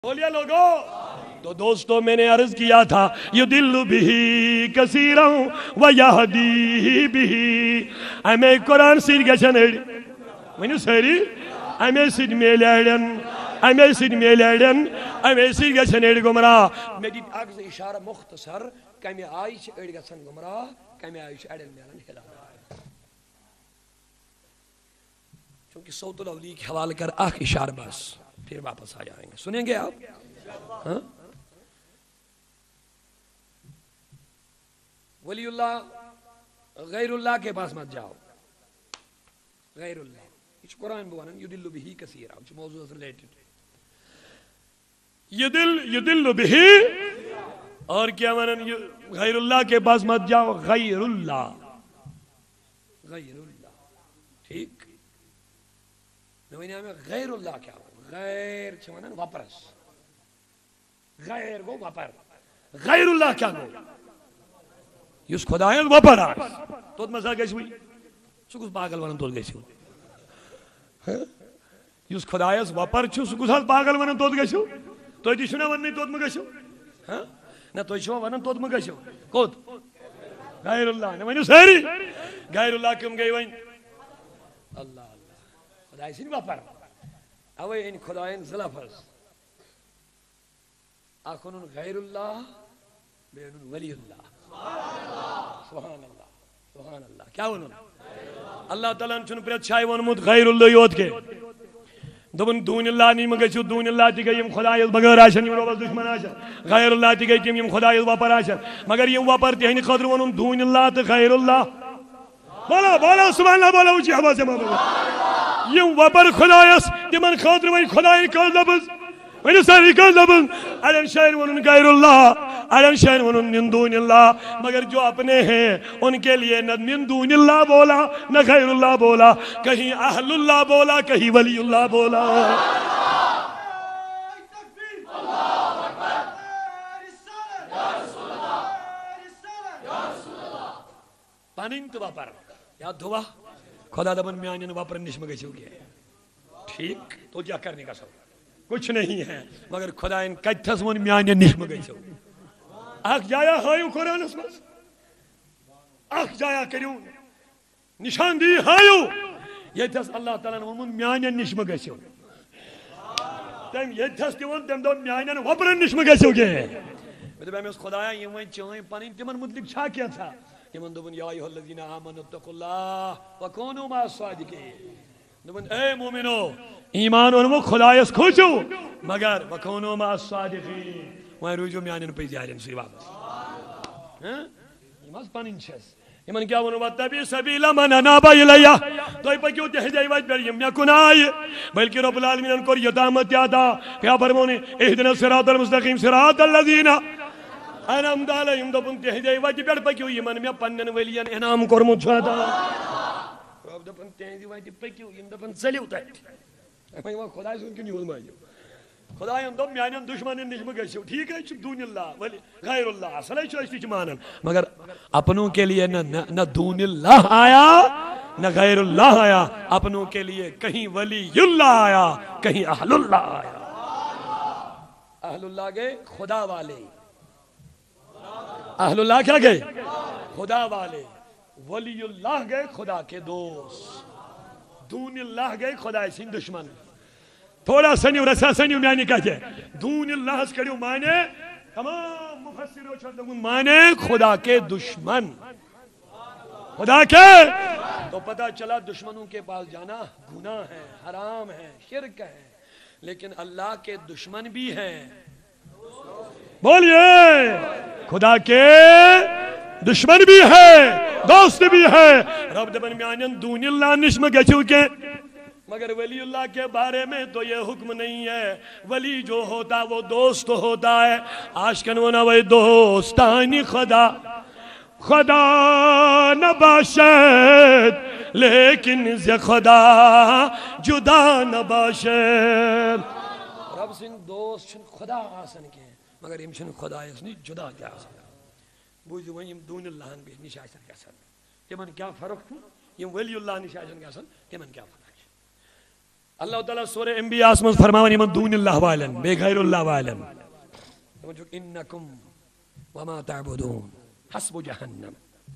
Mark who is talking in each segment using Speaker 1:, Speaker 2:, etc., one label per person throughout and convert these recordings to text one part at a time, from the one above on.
Speaker 1: بولیا لوگو تو دوستو میں نے عرض کیا تھا یدل بھی کثیرا ویہدی بھی امی قرآن سید گژھن اڑ ونیو ساری امی سید میلیڑن امی سید میلیڑن امی سید گژھن اڑ گمراہ میں دیت اگز اشارہ مختصر کمی آئی چھ اڑ گژھن گمراہ کمی آئی چھ اڑن میلن ہدایت چونکہ صوت الاولی کے حوالے کر آخ اشارہ بس پھر واپس آ جائیں گے سنیں گے آپ ہاں ولی اللہ غیر اللہ کے پاس مت جاؤ غیر اللہ یہ قرآن بوانن یدل بہی کثیرا یہ موضوع سے ریلیٹڈ یدل بہی اور کیا مانن غیر اللہ کے پاس مت جاؤ غیر اللہ ٹھیک غیر اللہ کیا غیر چھوانن وپرس غیر گو وپر غیر اللہ کیا گو یس خدایت وپر آس توت مسا گیس ہوئی سکس پاگل ونن توت گیس ہوئی یس خدایت وپر چھو سکس حال پاگل ونن توت گیس ہوئی تو ایتی شنا ونن توت مگیس ہوئی نا تو ایشو ونن توت مگیس ہوئی کود غیر اللہ نا ونیو ساری غیر اللہ کم گئی وین اللہ خدای سن وپر اوے ان خدایان زلفز اخونن غیر اللہ بینن ولی اللہ سبحان اللہ سبحان اللہ کیا ونن اللہ تعالیٰ چھن پریت شاہی ونمت غیر اللہ یوت کے دبن دون اللہ نہیں مگیسو دون اللہ تی گئی یم خدایت بغیر آشن یم روبز دشمن آشن غیر اللہ تی گئی تیم یم خدایت وپر آشن مگر یم وپر تی ہنی قدر ونن دون اللہ تی غیر اللہ بولا سبحان اللہ بولا اونچی حواز سے بولا یم وپر خدایس تمن خاطر وی خدای کا لفظ وی ساری کا لفظ علن شاعر ونن غیر اللہ علن شاعر ونن من دون اللہ مگر جو اپنے ہیں ان کے لیے نہ من دون اللہ بولا نہ غیر اللہ بولا کہیں اہل اللہ بولا کہیں ولی اللہ بولا پانین تو وپر یاد ہوا خدا دبن میانین وپر نشم گئی گیا ٹھیک تو کیا کرنے کا سب کچھ نہیں ہے مگر خدا ان کتھس من میانین نشم گئی سو آخ جایا ہائیو قرآن اس مز آخ جایا کریو نشان دی ہائیو یہ تھس اللہ تعالیٰ نے من میانین نشم گئی سو تم یہ تھس تیون تم دو میانین وپر نشم گئی سو گئے میں تو اس خدایا یہ وین چوئیں پانین تمن مطلب چھا کیا تھا یمن دبن یا ایھا الذین آمنوا اتقوا اللہ وکونوا مع الصادقین دبن اے مومنو ایمان ونمو خدایس کھوچو مگر وکونوا مع الصادقین وہیں روجو میانین پہ زیارین سی واپس یماز پانین چھس یمن کیا ونو واتبی سبیل من اناب الی تو پکیو تے ہدایت وچ پر یم نکن آئی بلکہ رب العالمین کو یتامت یادا کیا فرمونے اهدنا الصراط المستقیم صراط الذین انام دالا یم دپن تے ہدایت وچ پر پکیو یمن میں پنن ولیان انعام کرمت چھتا رب دپن تے ہدایت وچ پکیو یم دپن چلیو تت میں خدا سن کی نیوز ماجو خدایان دو میانین دشمنین نش مگیسو ٹھیک ہے دون اللہ ولی غیر اللہ اصلی چوشتی چھ مانن مگر اپنوں کے لیے نہ دون اللہ آیا نہ غیر اللہ آیا اپنوں کے لیے کہیں ولی اللہ آیا کہیں اہل اللہ آیا اہل اللہ گئے خدا والے اہل اللہ کیا گئے خدا والے ولی اللہ گئے خدا کے دوست دون اللہ گئے خدا سن دشمن تھوڑا سنیو رسا سنیو میانی کہتے دون اللہ اس کریو مانے تمام مفسروں چھوٹنگون مانے خدا کے دشمن خدا کے تو پتہ چلا دشمنوں کے پاس جانا گناہ ہے حرام ہے شرک ہے لیکن اللہ کے دشمن بھی ہیں بولیے خدا کے دشمن بھی ہے دوست بھی ہے رب دبن میانین دون اللہ نشم گچو کے مگر ولی اللہ کے بارے میں تو یہ حکم نہیں ہے ولی جو ہوتا وہ دوست ہوتا ہے عاشقن و نوے دوستانی خدا خدا نباشد لیکن ز خدا جدا نباشد رب سن دوست چھن خدا آسن کے مگر یم چھن خدا آسن جدا کیا آسن بوجھو ون یم دون اللہ بھی نشاشن کے سن تمن کیا فرق یم ولی اللہ نشاشن کے سن تمن کیا فرق اللہ تعالیٰ سورہ انبیاء میں فرماوان یمن دون اللہ والن بے غیر اللہ والن انکم وما تعبدون حسب جہنم.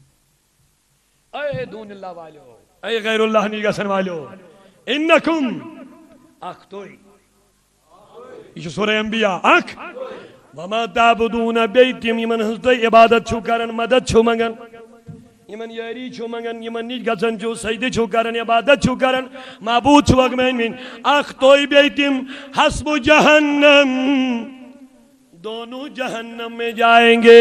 Speaker 1: اے دون اللہ والو اے غیر اللہ نی گسن والو انکم اخ توئی یہ سورہ انبیاء اخ وما تعبدون بیتیم یمن ہنس عبادت چھو کرن مدد چھو منگن یمن یاری چھو منگن یمن نیچ گزن چھو سجدے چھو کرن عبادت چھو کرن معبود چھو اگمین من اخ توئی بیتیم حسب جہنم دونوں جہنم میں جائیں گے.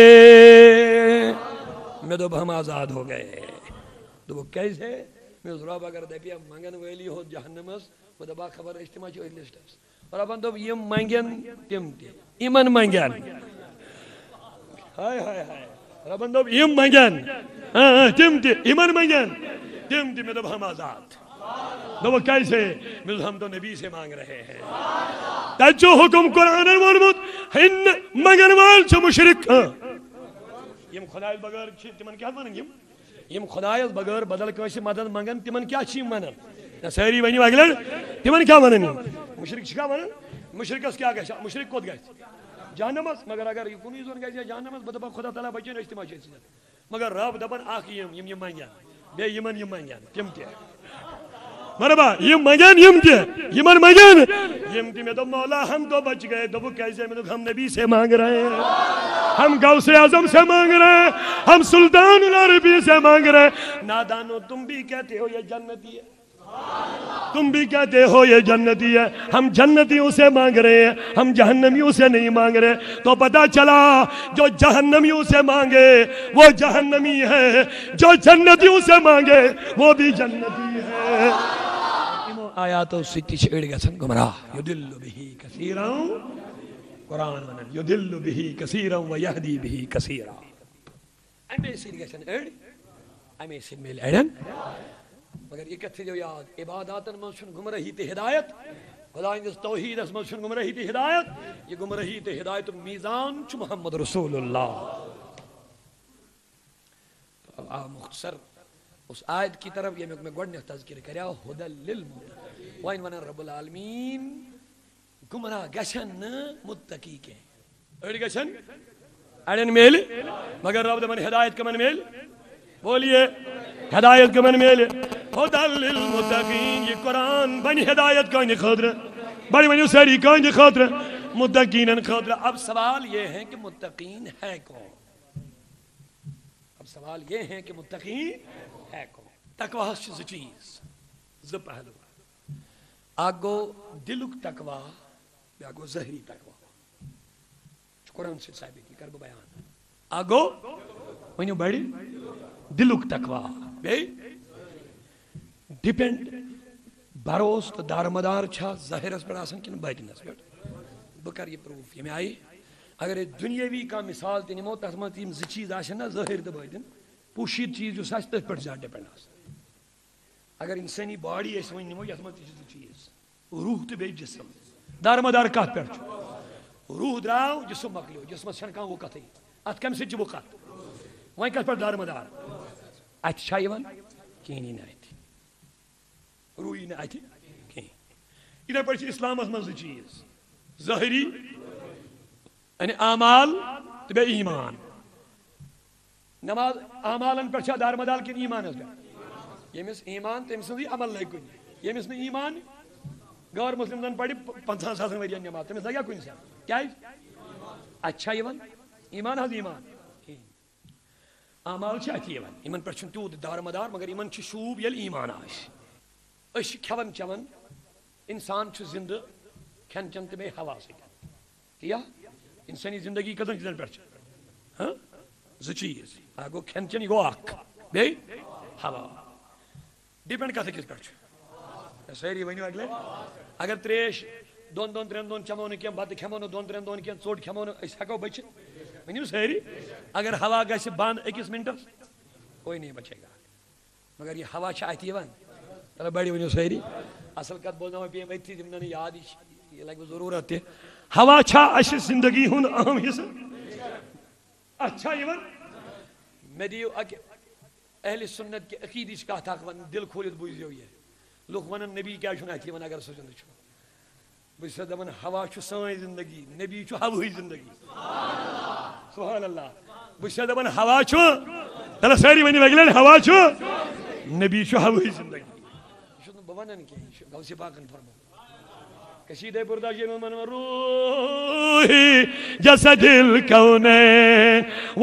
Speaker 1: میں تو ہم آزاد ہو گئے. تو وہ کیسے میں ضرور اگر دے پیا منگن ویلی ہو جہنم اس وہ دبا خبر اجتماع چھو لسٹ اور اب تو یہ منگن تم تے ایمن منگن ہائے ہائے ہائے رب تو یہ منگن تم تے ایمن منگن تم تے میں تو ہم آزاد. تو وہ کیسے میں ہم تو نبی سے مانگ رہے ہیں. تجو حکم قرآن ورمت ہن مگن وال چھ مشرک یم خدای بغیر چھ تمن کیا ونن یم خدای بغیر بدل کیسے مدد منگن تمن کیا چھ منن ساری ونی اگلے تمن کیا ونن مشرک چھ ونن مشرکس کیا گژھِ مشرک کوت گژھِ جہنمس مگر اگر یہ کُنی زون گژھِ جہنمس بہ دپان خدا تعالیٰ بچن اجتماع چھ مگر رب دپان اکھ یم منگن بے یمن یم منگن تم تہ مربا یہ مگن یم تے یمن مگن یم تے میں تو مولا ہم تو بچ گئے. تو وہ کیسے میں تو ہم نبی سے مانگ رہے ہیں ہم غوث اعظم سے مانگ رہے ہیں ہم سلطان العربی سے مانگ رہے ہیں. نادانو تم بھی کہتے ہو یہ جنتی ہے تم بھی کہتے ہو یہ جنتی ہے. ہم جنتیوں سے مانگ رہے ہیں ہم جہنمیوں سے نہیں مانگ رہے. تو پتہ چلا جو جہنمیوں سے مانگے وہ جہنمی ہے جو جنتیوں سے مانگے وہ بھی جنتی ہے. آیاتو ستی چھڑ گسن گمراہ یدل بہی کثیرا قرآن ونن یدل بہی کثیرا ویہدی بہی کثیرا. امی سید گسن اڑ امی سید میل اڑن مگر یہ کتھے جو یاد عباداتن منشن گمراہی تے ہدایت خدا اندس توحید اس منشن گمراہی تے ہدایت یہ گمراہی تے ہدایت میزان چھ محمد رسول اللہ. تو مختصر اس آیت کی طرف یہ میں گوڑنے تذکر کریا ہدل للمتقین وائن ونن رب العالمین گمراہ گشن متقی کے اڑ گشن اڑن میل مگر رب دمن ہدایت کمن میل بولیے ہدایت کمن میل ہدل للمتقین. یہ قرآن بنی ہدایت کائن خاطر بڑی بنی ساری کائن خاطر متقین خاطر. اب سوال یہ ہے کہ متقین ہے کون؟ اب سوال یہ ہے کہ متقین ہے کون؟ تقوی چھ چیز ز پہلو آگو دلک تقوی بیاگو ظہری تقوی قرآن سے ثابت کی کرب بیان آگو ونیو بڑی دلک تقوی بے ڈیپینڈ بروس تو دارمدار چھا ظاہرس پر آسن کن باطنس پر بکر یہ پروف یہ میں آئی اگر دنیاوی کا مثال تنمو تحمد تیم زی چیز آشن نا ظاہر دا باطن پوشید چیز جو ساچ تر پر زیادہ ڈیپینڈ آسن. اگر انسانی باڈی ایسے وہی نمو یحمد چیز روح تو بے جسم دارمدار کات پر چھو روح دراو جسم مکلیو جسم شنکان وہ کت ہے ات کم سے جبو کت وہیں کت پر دارمدار ات شایوان کینی نائتی روحی نائتی کین ادھر پر چھ اسلام از چیز ظاہری یعنی اعمال تو بے ایمان نماز اعمالن پر چھا دارمدار کن ایمان از بے یہ مس ایمان تم سن عمل لگ کن یہ مس نے ایمان غور مسلم دن پڑھی 50 سال ورین نماز تم لگا کن سے کیا اچھا ایمان حض ایمان اعمال چھ اتی ایمان پر چھن تیوت دارمدار مگر ایمان چھ شوب یل ایمان آش اش کھون چون انسان چھ زندہ کھن چن تمے ہوا سے کیا انسانی زندگی کتن چیزن پر چھ ہاں ز چیز آگو کھن چن گو اک بے ہوا ڈیپینڈ کتھے کس پر چھ سیری ونیو اگلے اگر تریش دون دون ترین دون چمو نکیم بات کھمونو دون ترین دون کیم ژوٹ کھمونو اس ہکو بچ ونیو سیری اگر ہوا گژھِ بند 21 منٹس کوئی نہیں بچے گا مگر یہ ہوا چھ اتی ون تر بڑی ونیو سیری اصل کت بولنا پی ایتھی تم نے یاد یہ لگ ضرورت ہے ہوا چھا اس زندگی ہن اہم حصہ اچھا یون میں دیو اہل سنت کے عقیدی کا تھا دل کھولت بوزیو یہ لوگ ونن نبی کیا چھُنہٕ اَتہِ یِوان اگر سُہ زِندٕ چھُ بہٕ چھُس دَپان ہوا چھُ سٲنۍ زندگی نبی چھُ ہوہٕچ زندگی سبحان اللہ بہٕ چھُس دَپان ہوا چھُ تَلہٕ سٲری ؤنِو اَکہِ لَٹہِ ہوا چھُ نبی چھُ ہوہٕچ زندگی یہِ چھُس نہٕ بہٕ وَنان کینٛہہ یہِ چھُ غوثِ پاکَن فرمومُت قصیدہ بردہ کے من روحی جسد الکونین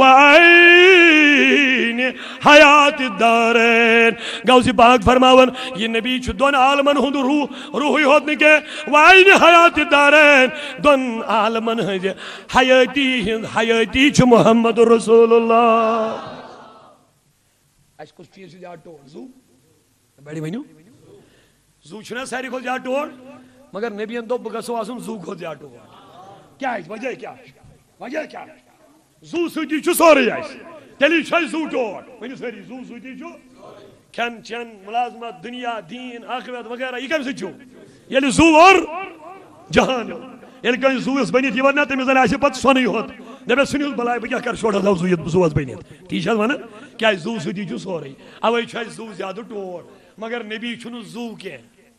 Speaker 1: وعین حیات الدارین غوث پاک فرماون یہ نبی چھو دون عالمن ہند روحی ہوتنے کے وعین حیات الدارین دون عالمن ہند حیاتی چھو محمد رسول اللہ اس کچھ چیز جا ٹوڑ زو بڑی ونیو زو چھنا ساری کو جا ٹوڑ مگر نبیان دو بگسو آسن زو کھو زیادو کیا ہے وجہ کیا ہے وجہ کیا ہے زو سوٹی چھو سوری ہے تیلی چھائی زو ٹوڑ ونی سوری زو سوٹی چھو کھن چن ملازمت دنیا دین آخرت وغیرہ یہ کم سے چھو یعنی زو اور جہان یعنی کہیں زو اس بنیت یہ ورنہ تیمی زن آشی پت سونی ہوت نبی سنیوز بلائی بکیا کر شوڑا تھا زو اس بنیت تیشہ ورنہ کیا زو سوٹی چھو سوری اوہ چھائی زو زیادو ٹوڑ مگر نبی چھنو زو کے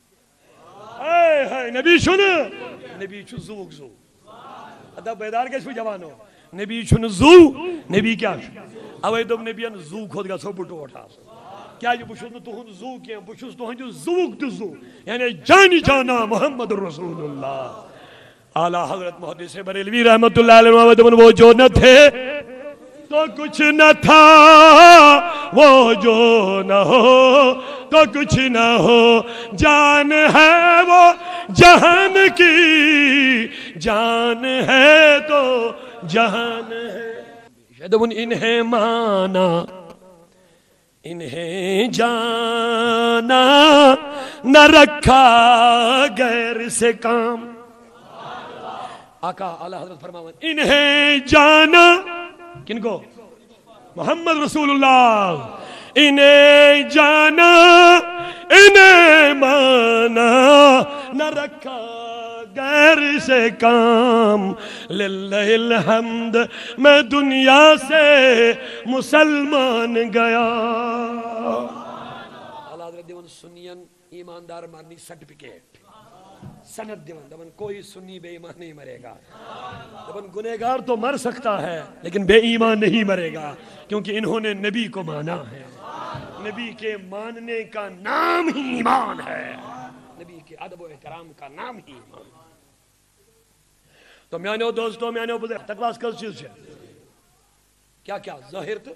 Speaker 1: نبی چھن نبی چھو زوک زو ادھا بیدار کیس پہ جوانو نبی چھن زو نبی کیا چھو اوہ دب نبیان زو خود گا سو بٹو اٹھا کیا جو بشوز نتوہن زو کیا بشوز توہن جو زوک تو زو یعنی جانی جانا محمد رسول اللہ اعلیٰ حضرت محدث بریلوی رحمت اللہ علیہ وہ جو نہ تھے تو کچھ نہ تھا وہ جو نہ ہو تو کچھ نہ ہو جان ہے وہ جہان کی جان ہے تو جہان ہے شاید انہیں مانا انہیں جانا نہ رکھا غیر سے کام آقا اعلیٰ حضرت فرماون انہیں جانا کن کو محمد رسول اللہ انہیں جانا انہیں مانا نہ رکھا غیر سے کام للہ الحمد میں دنیا سے مسلمان گیا اللہ حضرت دیون سنین ایماندار مارنی سرٹیفکیٹ سند دیون دبن کوئی سنی بے ایمان نہیں مرے گا دبن گنہگار تو مر سکتا ہے لیکن بے ایمان نہیں مرے گا کیونکہ انہوں نے نبی کو مانا ہے نبی کے ماننے کا نام ہی ایمان ہے نبی کے ادب و احترام کا نام ہی ایمان تو میانو دوستو میانو بزر تقواس کس چیز ہے کیا کیا ظاہر تو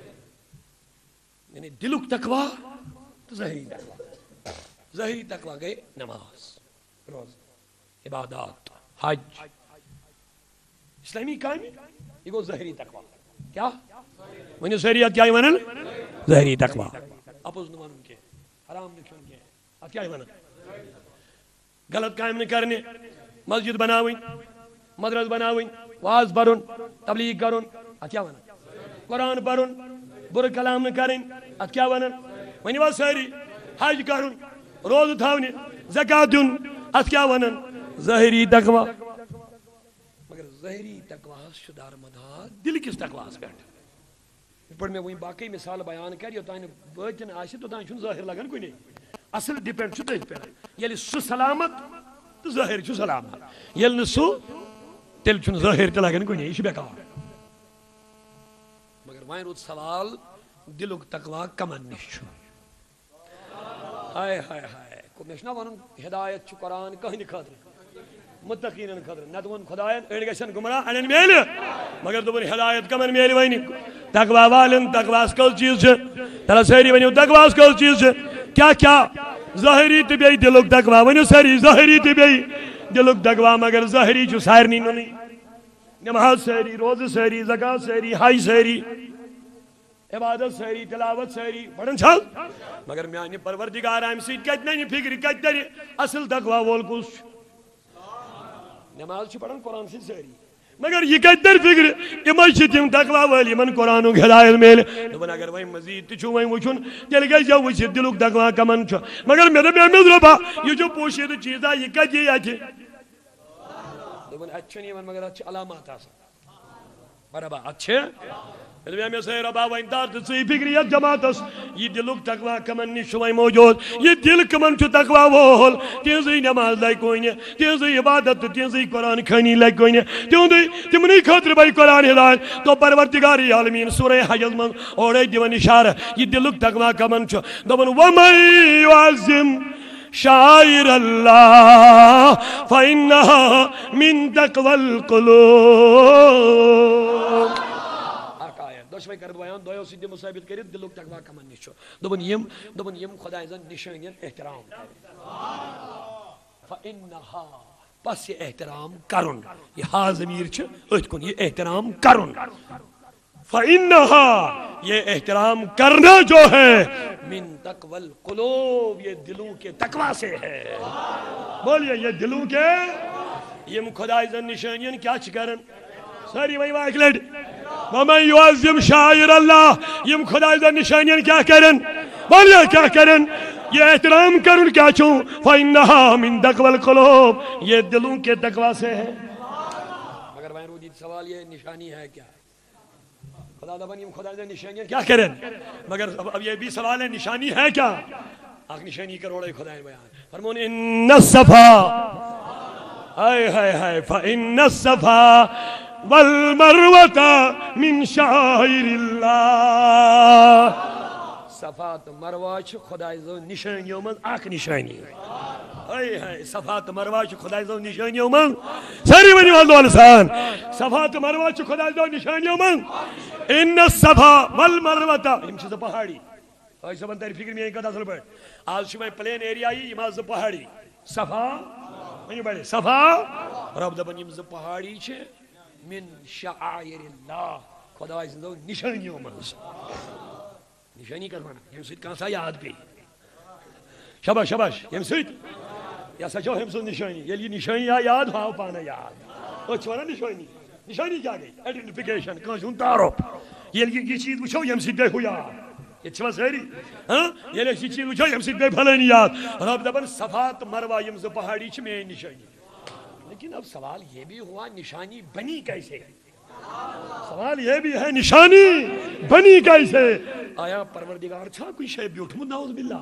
Speaker 1: یعنی دلک تقوی تو ظاہری تقوی ظاہری تقوی گئے نماز روز عبادات حج اسلامی کام یہ گو ظاہری تقوی کیا ونیو ظاہریات کیا ہی ونن ظاہری تقوی اپوز نمان ان کے حرام نکھن کے ات کیا ہی ونن غلط کام نہ کرنے مسجد بناویں مدرس بناویں واز پرن تبلیغ کرن ات کیا ونن قرآن پرن برا کلام نہ کرن ات کیا ونن ونیو ساری حج کرن روز تھاونے زکاة دن ات کیا ونن ظاہری تقوی مگر ظاہری تقوی شدار مدار دل کس تقوی بیٹھ پر میں وہی باقی مثال بیان کر یہ تائیں باطن آشی تو تائیں چھن ظاہر لگن کوئی نہیں اصل ڈیپینڈ چھو تیج پر یلی سو سلامت تو ظاہر چھو سلامت یلی سو تیل چھن ظاہر تے لگن کوئی نہیں یہ بیکار مگر وائن روت سوال دلک تقوی کمن نشو ہائے ہائے ہائے کو مشنا ونن ہدایت چھو قرآن کہیں خاطر متقین خاطر نہ دون خدایت اڑ گژھن گمراہ اڑن میل مگر دون ہدایت کمن میل وین تقوی والن تقواس کل چیز ہے تلا ساری ونیو تقواس کل چیز ہے کیا کیا ظاہری تے بیئی دلک تقوی ونیو ساری ظاہری تے بیئی دلک تقوی مگر ظاہری چھو سارنی نونی نماز ساری روز ساری زکاة ساری حج ساری عبادت ساری تلاوت ساری بڑن چھل مگر میانی پروردگار آئیم سید کہتے نہیں فکر کہتے نہیں اصل تقوی وول کس نماز چھ پڑھن قرآن سے ساری مگر یہ کہتے فکر امائی چھ تیم تقوی والی من قرآنوں کے ہدایت میل دبن اگر وہیں مزید تچھو وہیں وچھن دل گئی جاؤ وچھ دلک تقوی کمن چھو مگر میرے میں امید ربا یہ جو پوشید چیزا یہ کہتے یہ آچے دبن اچھا نہیں من مگر اچھا علامات آسا برابر اچھے میں سے ربا وائندار تسی فکریت جماعتس یہ دلک تقوی کمن نشوئی موجود یہ دل کمن چھو تقوی وول تینزی نماز لائی کوئی نہیں تینزی عبادت تینزی قرآن کھانی لائی کوئی نہیں تمنی خطر بائی قرآن ہدایت تو پروردگاری عالمین سورہ حجز من اوڑے دیون اشارہ یہ دلک تقوی کمن چھو دبن وَمَن يُعَظِّمْ شَعَائِرَ اللَّهِ فَإِنَّهَا مِن تَقْوَى الْقُلُوبِ دشوئی کرد بیان دویو سیدی مصابت کرد دلوک تقوی کمن نشو دبن یم خدا ازن نشانین احترام فإنہا پس یہ احترام کرن یہ ہا ضمیر چھ ات کن یہ احترام کرن فإنہا یہ احترام کرنا جو ہے من تقوی القلوب یہ دلوں کے تقوی سے ہے بولیے یہ دلوں کے یم خدا ازن نشانین کیا چکرن ساری وہی واقع لڑ وَمَن يُعَظِّمْ شَعَائِرَ اللَّهِ یم خدا ازن نشانین کیا کرن بولیے کیا کرن یہ احترام کرن کیا چھوں فَإِنَّهَا مِن تَقْوَى الْقُلُوبِ یہ دلوں کے تقوی سے ہے مگر بھائی رودید سوال یہ نشانی ہے کیا خدا دبن یم خدا ازن نشانین کیا کرن مگر اب یہ بھی سوال ہے نشانی ہے کیا آخ نشانی کروڑے خدا بیان فرمون ان الصفا فَإِنَّ الصَّفَا وَالْمَرْوَةَ مِن شَعَائِرِ اللَّهِ صفات مروہ چھ خدا ازن نشانیوں من آخ نشانی صفات مروہ چھ خدا ازن نشانیوں من ساری ونی والدو لسان صفات مروہ چھ خدا ازن نشانیوں من ان الصفا والمروة یم چھ پہاڑی ایسا بند تاری فکر میں ایک قدر پر آج شمائی پلین ایریائی یم آز پہاڑی صفا ونی بڑے صفا رب دبن یم پہاڑی چھ من شعائر اللہ خدا ازن نشانیوں من نشانی کروانا یم سید کانسا یاد پی شباش شباش یم سید یا سچو ہم سن نشانی یہ نشانی یاد ہاں پانا یاد اچھوانا نشانی کیا گئی ایڈنٹیفیکیشن کانسون تعارف یہ چیز وچھو یم سید دیکھو یاد یہ چھوا سہری یہ چیز وچھو یم سید دیکھ بھلینی یاد رب دبن صفات مروہ یم سے پہاڑی چھ میں نشانی لیکن اب سوال یہ بھی ہوا نشانی بنی کیسے سوال یہ بھی ہے نشانی بنی کیسے آیا پروردگار چھا کوئی شے بیوٹھ نعوذ باللہ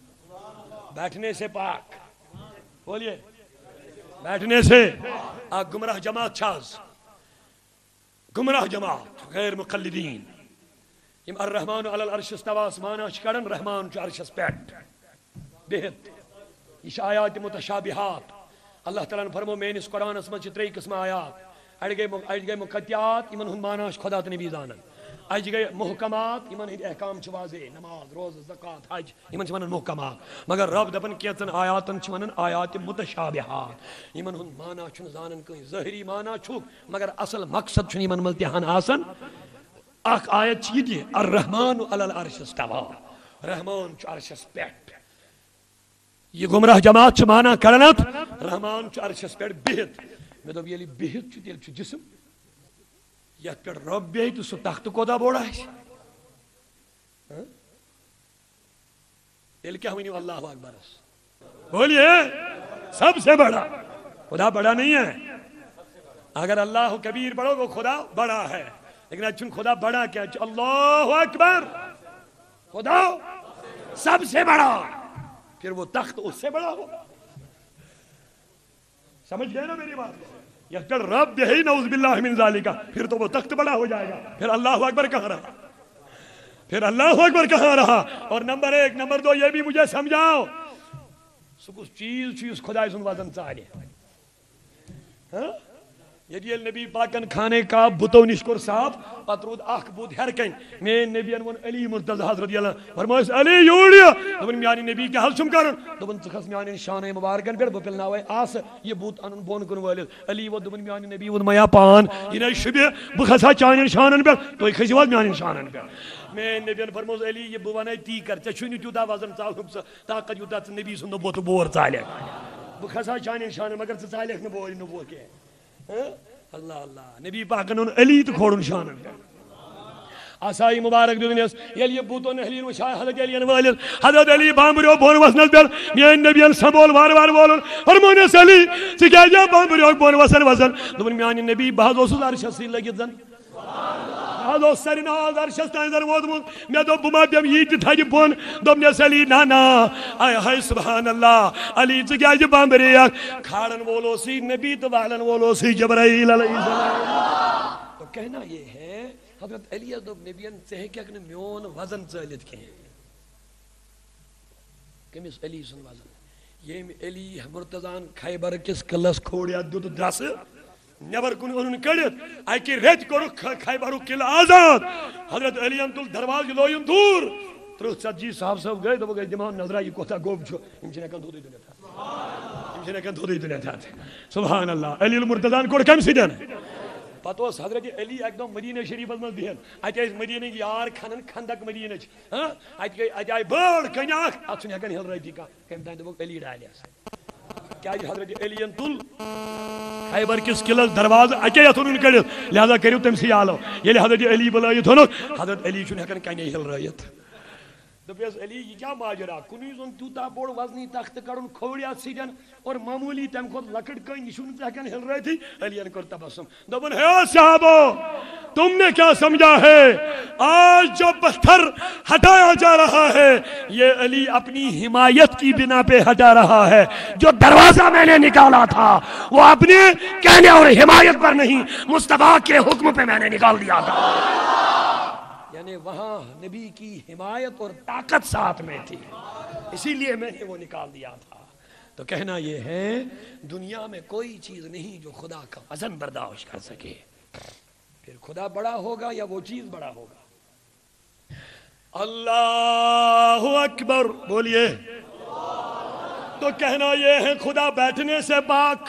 Speaker 1: بیٹھنے سے پاک بولیے بیٹھنے سے گمراہ جماعت چھاز گمراہ جماعت غیر مقلدین یم الرحمن علی العرش استوى اسمانا چکڑن رحمان چھ عرشس پیٹ بہت یہ آیات متشابہات اللہ تعالیٰ نے فرمو میں اس قرآن اس میں چتری قسم آیات اڑ گئے مقتیات ایمن ہن معناش خدا تے نبی زانن اج گئے محکمات ایمن ہند احکام چھ واضح نماز روز زکات حج ایمن چھ ونن محکمات مگر رب دپن کیتن آیاتن چھ ونن آیات متشابہات ایمن ہن معنی چھ زانن کہیں ظاہری معنی چھ مگر اصل مقصد چھ ایمن ملتہان آسن اخ آیت چھ یہ الرحمن علی العرش استوى رحمان چھ عرشس پیٹ یہ گمراہ جماعت چھ معنی کرنت رحمان چھ عرشس پیٹ بہت میں دب یہ بہت چھ تیل چھ جسم یت پیٹ رب بیت سو تخت کودا بوڑا ہے تیل کیا ہوئی نہیں اللہ اکبر بولیے سب سے بڑا خدا بڑا نہیں ہے اگر اللہ کبیر بڑھو گو خدا بڑا ہے لیکن اچھن خدا بڑا کیا اللہ اکبر خدا سب سے بڑا پھر وہ تخت اس سے بڑا ہو سمجھ گئے نا میری بات یہ پھر رب ہے نعوذ باللہ من ذالکا پھر تو وہ تخت بڑا ہو جائے گا پھر اللہ اکبر کہاں رہا پھر اللہ اکبر کہاں رہا اور نمبر ایک نمبر دو یہ بھی مجھے سمجھاؤ سکس چیز چیز خدا سن وزن چاہیے یہ نبی پاکن کھانے کا بتو نشکر صاحب پترود اخ بود ہر کن میں نبی انون علی مرتضی حضرت اللہ فرمائش علی یوڑیا دبن میانی نبی کے حل چم کرن دبن تخص میانی شان مبارکن پر بپل ناوے آس یہ بوت انن بون کن والد علی و دبن میانی نبی ود میا پان یہ شبہ بخسا چانن شانن پر تو کھسی ود میانی شانن پر میں نبی فرموز علی یہ بوانے تی کر چچونی تیوتا وزن چالم طاقت یوتا نبی سن نبوت بور چالے بخسا چانن شانن مگر چالے نبوت نبوت کے اللہ اللہ نبی پاکن ان علی تو کھوڑن شانن آسائی مبارک دنیاس یلی بوتون اہلین وشاہ حضرت علی انوالد حضرت علی بامبریو بون وسنل پر میان نبیان سنبول وار وار بولن فرمونی سلی چکا جا بامبریو بون وسن وسن دون میان نبی بہت وصول عرش حسین لگید زن آدھو سرناز عرشس تائندر وودمون میں دو بما دیم یہ تھاجی بون دوم نے سلی نانا آئے ہائے سبحان اللہ علی چکیا جی بامبری کھاڑن وولو سی نبی تو والن وولو سی جبرائیل علیہ السلام. تو کہنا یہ ہے حضرت علی دوم نبیان چاہے کہ اکنے میون وزن چالیت کہیں کمیس علی سن وزن یہ علی مرتضان خیبر کس کلس کھوڑیا دودھ درس نیبر کن انہوں نے کڑیت آئی کی ریت کرو خیبرو کل آزاد حضرت علی انتل درواز لوین دور ترہ سجی صاحب گئے تو گئے دمان نظرہ یہ کوتا گوب چھو امچنے کن دودھ دنیا تھا امچنے کن دودھ دنیا تھا سبحان اللہ علی المرتضان کوڑ کم سی دن پتہ اس حضرت علی ایک دم مدینہ شریف مز بہن اتے مدینہ یار کھنن خندق مدینہ ہاں اتے آئی بڑ کنیاک ات سن ہکن ہل رہی کا کم تان دبو علی ڈالیس کیا حضرت علی تل خیبر کس قلعہ دروازہ اتے اتن کڑ لہذا کرو تم سی آلو یل حضرت علی بلائیت ہو حضرت علی چھ ہکن کنی ہل رہیت دپیس علی یہ کیا ماجرا کنی زن تیوتا بوڑ وزنی تخت کڑن کھوڑیا سیدن اور معمولی تم خود لکڑ کن نشون ہکن ہل رہی تھی علی ان کر تبسم دبن ہے صحابو تم نے کیا سمجھا ہے آج جو پتھر ہٹایا جا رہا ہے یہ علی اپنی حمایت کی بنا پہ ہٹا رہا ہے جو دروازہ میں نے نکالا تھا وہ اپنے کہنے اور حمایت پر نہیں مصطفیٰ کے حکم پہ میں نے نکال دیا تھا یعنی وہاں نبی کی حمایت اور طاقت ساتھ میں تھی اسی لیے میں نے وہ نکال دیا تھا تو کہنا یہ ہے دنیا میں کوئی چیز نہیں جو خدا کا وزن برداشت کر سکے پھر خدا بڑا ہوگا یا وہ چیز بڑا ہوگا اللہ اکبر بولیے تو کہنا یہ ہے خدا بیٹھنے سے پاک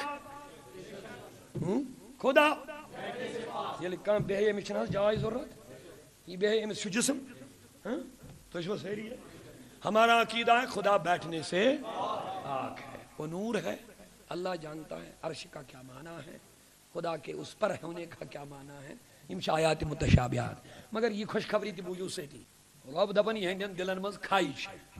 Speaker 1: خدا یہ لکھا بے مشنہ جائز ضرورت یہ بے امس جسم تو اس وہ سہری ہے ہمارا عقیدہ ہے خدا بیٹھنے سے پاک ہے وہ نور ہے اللہ جانتا ہے عرش کا کیا معنی ہے خدا کے اس پر ہونے کا کیا معنی ہے یہ آیات متشابہات مگر یہ خوشخبری تھی بوجود سے تھی رب دپن یہ دلن مز خواہش ہے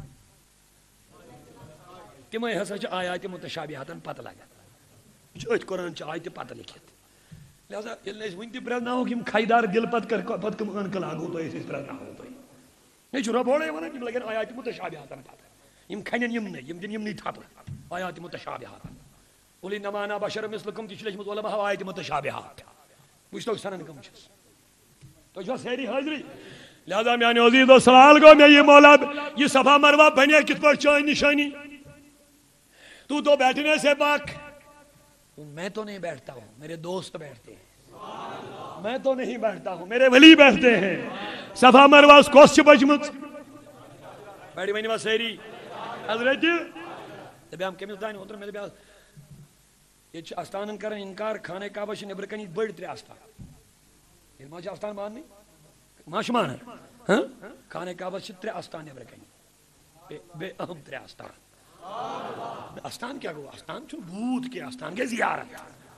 Speaker 1: تمے ہسا آیات متشابہاتن پتہ لگا قرآن آیت پتہ لکھت لہذا یہ ون تہ پریزنا ہو کہ خیدار دل پت کم انکل آگو تو اس پریزنا ہو تو یہ رب اوڑے ونان یم لگن آیات متشابہاتن پتہ یم کھنن یم دن یم نی تھپ آیات متشابہات قل انما انا بشر مثلکم تہ لکھمت علماء آیات متشابہات وچ تو سنن کم چھس تو جو سہری حاضری لہذا میانے عزیز و سوال گو میں یہ مولا یہ صفا مروہ بنے کت پر چوئی نشانی تو بیٹھنے سے پاک میں تو نہیں بیٹھتا ہوں میرے دوست بیٹھتے ہیں میں تو نہیں بیٹھتا ہوں میرے ولی بیٹھتے ہیں صفا مروہ اس کوس بجمت بیٹھی ونی وا سہری حضرت دبی ہم کمس دائن ہوتر میں دبی یہ استانن کرن انکار خانہ کعبہ چھ نبر کنی بڑ ترے استان یہ ما استان مان نہیں ماش مان ہے خانہ کعبہ چھ ترے استان نبر کنی بے اہم ترے استان استان کیا گو استان چھو بھوت کے استان کے زیارت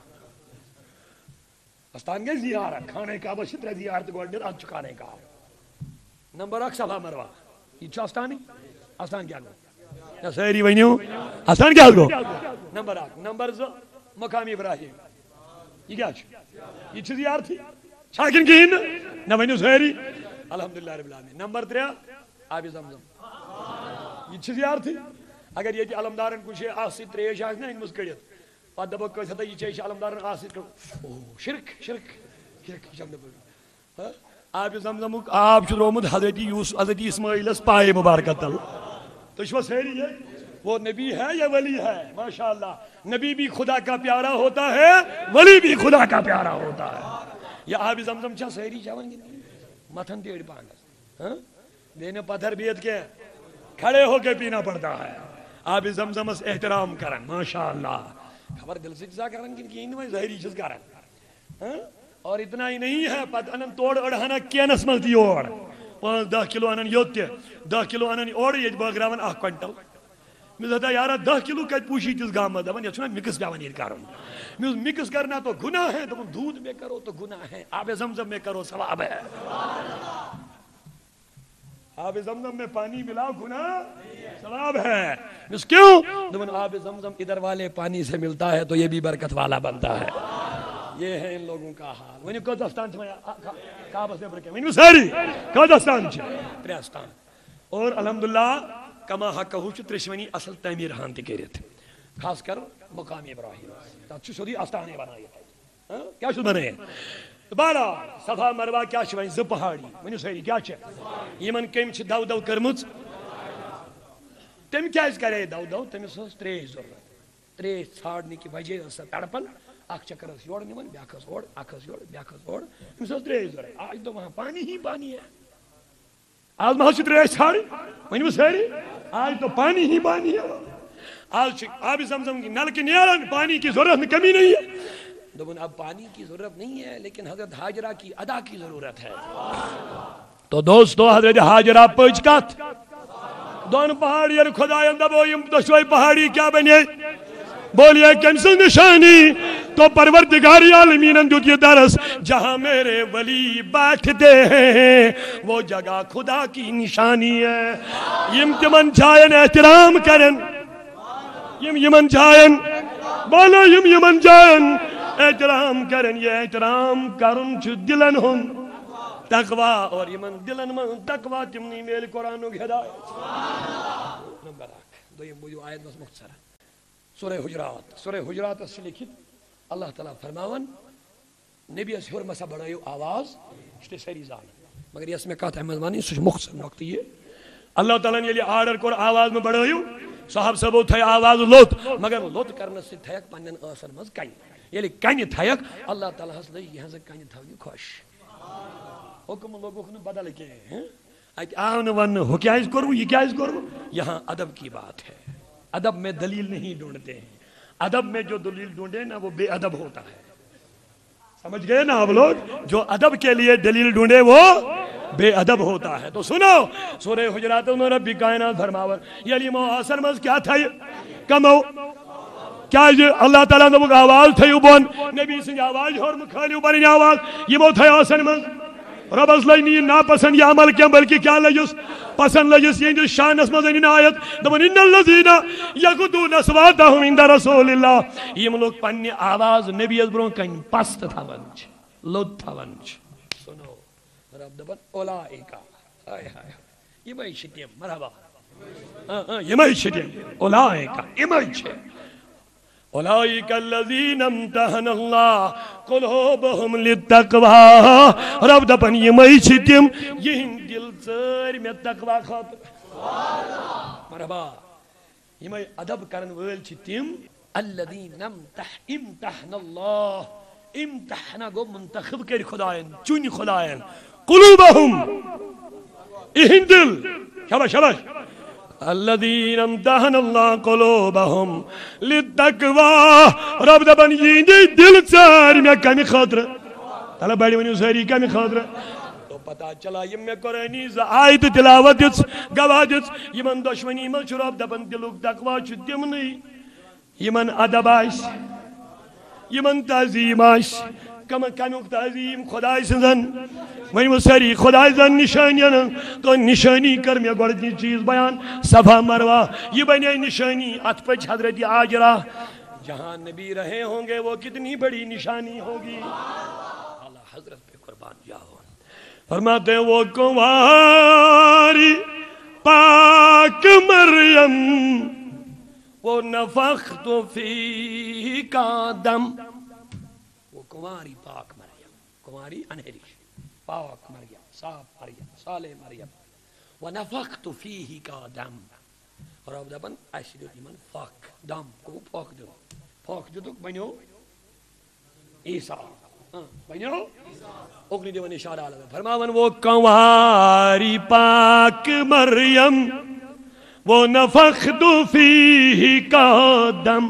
Speaker 1: استان کے زیارت خانہ کعبہ چھ ترے زیارت گوڑنر آج چکانے کا نمبر ایک صفا مروہ یہ چھو استانی استان کیا گو یا سہری ونیو استان کیا گو نمبر ایک نمبر دو مقام ابراہیم یہ کیا چھو یہ چھ زیارت تھی چھاکن کی ہن نہ ونیو سہری الحمدللہ رب العالمین نمبر 3 آب زمزم یہ چھ زیارت تھی اگر یہ علمدارن کچھ آسی تریش آس نا ان مز کڑیت پتہ دبو کس ہتا یہ چھ علمدارن آسی شرک شرک شرک شرک آب زمزم آب چھ رومد حضرت اسماعیل اس پائے مبارکت تل تو اس وقت سہری ہے وہ نبی ہے یا ولی ہے ماشاءاللہ نبی بھی خدا کا پیارا ہوتا ہے ولی بھی خدا کا پیارا ہوتا ہے یا آب زمزم چھا سہری چاون گی متھن تیڑ پانگس دینے پتھر بیت کے کھڑے ہو کے پینا پڑتا ہے آب زمزم اس احترام کرن ماشاءاللہ خبر دل سے جزا کرن کن کی انوائے ظاہری چیز کرن اور اتنا ہی نہیں ہے پتہ انن توڑ اڑھانا کینس ملتی اوڑ 5-10 کلو انن یوت 10 کلو انن اوڑ یہ بغراون 1 کوئنٹل میں کہتا یارا 10 کلو کت پوشی تیس گام دپان یہ چھنا مکس پیوان یہ کرن میں مکس کرنا تو گناہ ہے دپان دودھ میں کرو تو گناہ ہے آب زمزم میں کرو ثواب ہے آب زمزم میں پانی ملاؤ گناہ ثواب ہے اس کیوں دپان آب زمزم ادھر والے پانی سے ملتا ہے تو یہ بھی برکت والا بنتا ہے یہ ہے ان لوگوں کا حال. ونی کوتستان چھ کعبس نیبر کن ونی ساری کوتستان چھ تریستان. اور الحمدللہ کما حقہ چھ ترشونی اصل تعمیر ہان تہ کرت خاص کر مقام ابراہیم تک سیودی آستانے بنائت. کیا بنائت بارہ صفا مروہ کیا ون ز پہاڑی ونیو ساری کیا یمن کم دو دو کرمچ. تم کیا کرے دو دو تمس تریش ضرورت. تریش ژھانڈنے کی وجہ سا تڑپن اخ چکر یور نمن بیاکھ اور اخس یور بیاکھ اور تمس تریش ضرورت. آج تو وہاں پانی ہی پانی ہے. آج مہ تریش ژھانڈ ونیو ساری آج تو پانی ہی پانی ہے. آج آب زمزم کی نل کے نیرن پانی کی ضرورت کمی نہیں ہے. دوبن اب پانی کی ضرورت نہیں ہے لیکن حضرت حاجرہ کی ادا کی ضرورت ہے. تو دوستو حضرت حاجرہ پچ کت دون پہاڑی خدایان دبو یم دشوئی پہاڑی کیا بنے بولیے کم سے نشانی. تو پروردگار عالمین دیت یہ درس جہاں میرے ولی بیٹھتے ہیں وہ جگہ خدا کی نشانی ہے. یم تمن جائن احترام کرن یمن جائن بولو یمن جائن احترام کرن. یہ احترام کرن چھ دلن ہن تقوی اور یمن دلن من تقوی تمنی میل قرآن و ہدایت. نمبر 1 دویم بوجو آیت بس مختصر سورہ حجرات. سورہ حجرات سے لکھت اللہ تعالیٰ فرماون نبی اس حرمسا بڑھائیو آواز اشتے ساری زان مگر اس میں کہتا ہے مزمانی سوچ مختصر نقطی ہے. اللہ تعالیٰ نے یہ آرڈر کر آواز میں بڑھائیو صاحب سبو تھے آواز لوت مگر لوت کرنے سے تھیک پنن آسر مز کئی یعنی کئی تھیک اللہ تعالیٰ حس لئی یہاں سے کئی تھوگی خوش. حکم لوگوں نے بدل کے ہیں آن ون ہو کیا اس کرو یہ کیا اس کرو. یہاں ادب کی بات ہے. ادب میں دلیل نہیں ڈھونڈتے ہیں. ادب میں جو دلیل ڈھونڈے نا وہ بے ادب ہوتا ہے. سمجھ گئے نا آپ لوگ. جو ادب کے لیے دلیل ڈھونڈے وہ بے ادب ہوتا ہے. تو سنو سورہ حجرات میں رب کائنات فرماور یلی محاصر مز کیا تھا کمو کیا یہ اللہ تعالیٰ نے آواز تھا بون نبی سنجھ آواز اور مخالیو بنی آواز یہ مو تھا آسن مز رب اس لئی نہیں ناپسند یہ عمل کیا بلکہ کیا لجس پسند لجس یہ شان اس مزین آیت دبن ان اللذین یقدون اسواتہم عند رسول اللہ. یہ لوگ پنی آواز نبی اس برون کہیں پست تھا ونچ لد تھا ونچ. سنو رب دبن اولائکا آئے آئے یہ میں شتیم مرحبا یہ میں شتیم اولائکا یہ میں شتیم اولئک الذین امتحن اللہ قلوبہم للتقوی. رب دپن یہ میں چھتیم یہ دل ژٲرۍ میں تقوی خاطر مرحبا. یہ میں ادب کرن وٲلۍ چھِ تِم الذین امتحن اللہ امتحنا گو منتخب کر خدایَن چُنۍ خدایَن قلوبہم اہن دل شاباش شاباش الذین امتحن اللہ قلوبہم للتقوی. رب دپن یہ دل ژٲرۍ میں کمہِ خاطرٕ تلا بڑی ونیو ساری کمہِ خاطرٕ. تو پتہ چلا یم میں قرآنی آیت تلاوت دِژ گواہ دِژ یمن دشمنی منٛز چھُ رب دپن دلُک تقوی چھُ تِمنٕے یمن ادب آسہِ یمن تعظیم آسہِ کمیُک تعظیم خداے سٕنٛزن ونیو ساری خداے زن نشانین. تو نشانی کر میں گۄڈنِچ چیز بیان صفا مروہ یہ بنے نشانی. ات پچ حضرت حاجرہ جہاں نبی رہے ہوں گے وہ کتنی بڑی نشانی ہوگی. اللہ حضرت پہ قربان جاؤ. فرماتے ہیں وہ کنواری پاک مریم وہ نفخت فیہ کا دم. وہ کنواری پاک مریم کنواری انہری پاک مریم صاف مریم صالح مریم ونفخت فیہ کا دم. اور اب دپن اسی دیت یمن فخ دم کو پھوک دیت پھوک دیتک بنیو عیسیٰ بنیو اگنی دیون اشارہ آلہ فرماون وہ کنواری پاک مریم وہ نفخت فیہ کا دم.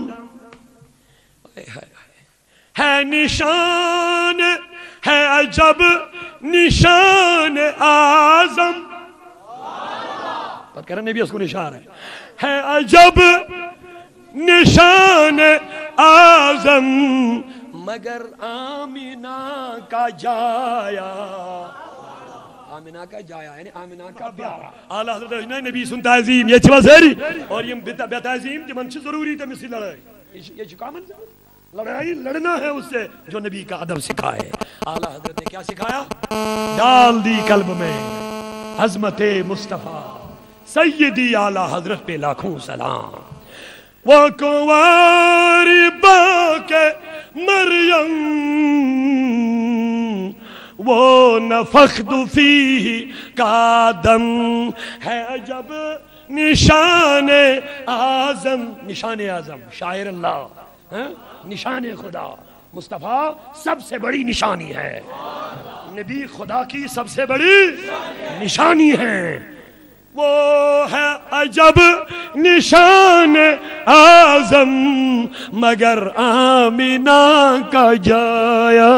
Speaker 1: ہے نشان ہے عجب نشان اعظم. بات کر رہے نبی اس کو نشان ہے عجب نشان اعظم مگر آمینہ کا جایا. آمینہ کا جایا یعنی آمینہ کا پیارا. اعلیٰ حضرت نبی سن تعظیم یہ چھوا ساری اور یہ بے تعظیم تمن چھ ضروری تمسی لڑائی یہ چھ کامن لڑائی لڑنا ہے اس سے جو نبی کا ادب سکھائے. اعلیٰ حضرت نے کیا سکھایا؟ ڈال دی قلب میں عظمت مصطفیٰ سیدی اعلیٰ حضرت پہ لاکھوں سلام. وہ کنواری باک مریم وہ نفخت فیہ کا دم ہے جب نشان اعظم. نشان اعظم شاعر اللہ، نشان خدا. مصطفیٰ سب سے بڑی نشانی ہے، نبی خدا کی سب سے بڑی نشانی ہے. وہ ہے عجب نشان اعظم مگر آمینہ کا جایا.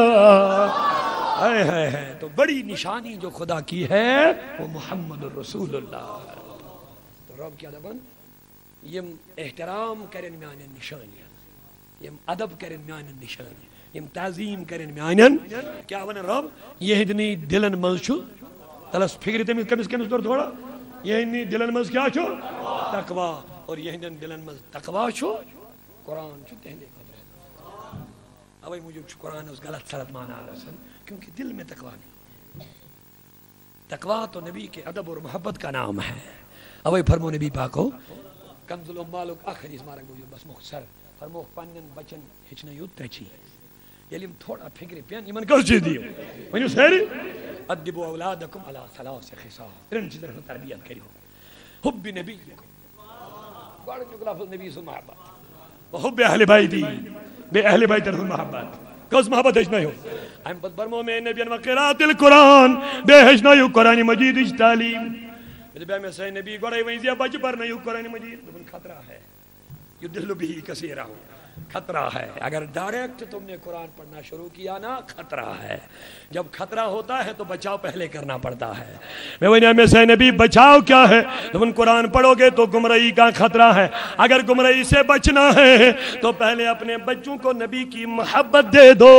Speaker 1: تو بڑی نشانی جو خدا کی ہے وہ محمد الرسول اللہ. تو رب کیا دبن یم احترام کرن میانن نشانیاں، یم ادب کرن میانن نشانیاں، یم تعظیم کرن میانن کیا ون رب یہ دنی دلن مز چھو تلس فکر تمس کمس کمس دور تھوڑا یہ دلن مز کیا چھو تقوی. اور یہ دلن مز تقوی چھو قرآن چھو تہندے خطرے. اوے موجود چھو قرآن اس غلط سلط مانا رسن کیونکہ دل میں تقوی نہیں. تقوی تو نبی کے ادب اور محبت کا نام ہے. اوے فرمو نبی پاکو کنز الامالک آخر اس مارک موجود بس مختصر فرمو پنن بچن ہچنا یو ترچی یلیم تھوڑا فکر پین ایمن کس چیز دیو ونیو سہری ادبو اولادکم علی ثلاث خصال. ترن چیزیں تربیت کریو حب نبیکم گوڑ جو لفظ نبی سے محبت وحب اہل بیتی بے اہل بیت رسول محبت کس محبت ہچنا یو ایم پت برمو میں نبیان و قرآت القرآن بے ہچنا یو قرآن مجید اج تعلیم. بے میں صحیح نبی گوڑائی وینزیا بچ پر نہیں قرآن مجید لیکن خطرہ ہے یہ دل بھی کثیرہ ہوں خطرہ ہے. اگر ڈائریکٹ تم نے قرآن پڑھنا شروع کیا نا خطرہ ہے. جب خطرہ ہوتا ہے تو بچاؤ پہلے کرنا پڑتا ہے. میں وہی میں سے نبی بچاؤ کیا ہے؟ تم قرآن پڑھو گے تو گمراہی کا خطرہ ہے. اگر گمراہی سے بچنا ہے تو پہلے اپنے بچوں کو نبی کی محبت دے دو.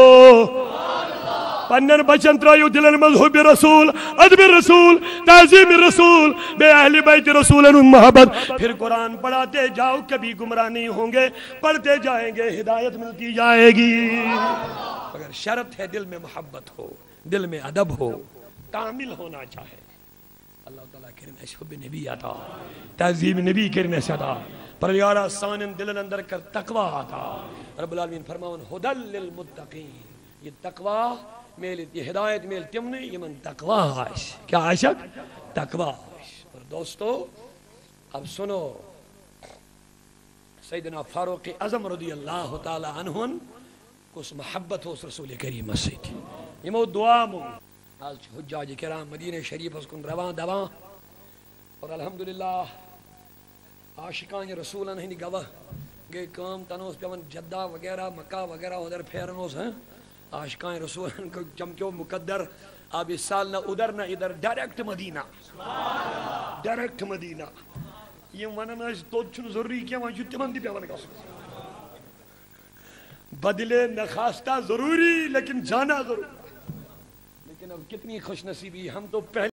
Speaker 1: پنن بچن ترایو دلن مذہب رسول ادب رسول تعظیم رسول بے اہل بیت رسول محبت. پھر قرآن پڑھاتے جاؤ کبھی گمراہ نہیں ہوں گے، پڑھتے جائیں گے ہدایت ملتی جائے گی. اگر شرط ہے دل میں محبت ہو، دل میں ادب ہو، کامل ہونا چاہے. اللہ تعالیٰ کرنے سے حب نبی عطا، تعظیم نبی کرنے سے عطا، پروردگار سانن دلن اندر کر تقوی عطا. رب العالمین فرماون ھدی للمتقین. یہ تقوی میل یہ ہدایت میل تم نے یہ من تقوی آئیش. کیا عاشق؟ تقوی آئیش. اور دوستو اب سنو سیدنا فاروق اعظم رضی اللہ تعالی عنہ کو اس محبت ہو اس رسول کریم سے تھی. یہ مو دعا مو آج حجاج کرام مدینہ شریف اس کن روان دوان اور الحمدللہ عاشقان رسولان ہنی گواہ گئے کام تنوس پیون جدہ وغیرہ مکہ وغیرہ ادھر پھیرنوس ہیں. عاشقان رسول کو چمکیو مقدر اب اس سال نہ ادھر نہ ادھر ڈائریکٹ مدینہ. ڈائریکٹ مدینہ یہ ونن اس تو چھن ضروری کیا وہاں جتے من دی پیون گا بدلے نخواستہ ضروری لیکن جانا ضروری. لیکن اب کتنی خوش نصیبی ہم تو پہلے